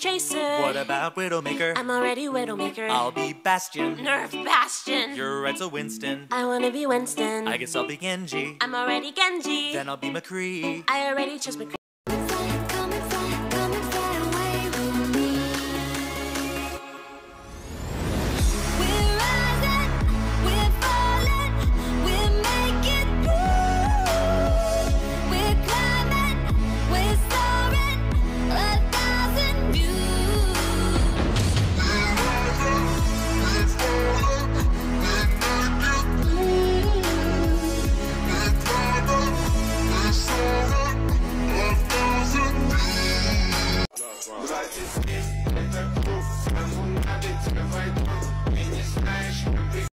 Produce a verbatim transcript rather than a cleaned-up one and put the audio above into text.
Chaser. What about Widowmaker? I'm already Widowmaker. I'll be Bastion. Nerf Bastion. You're right, so Winston. I wanna be Winston. I guess I'll be Genji. I'm already Genji. Then I'll be McCree. I already chose McCree. Это круг, кому надо тебе войду. Ты не знаешь,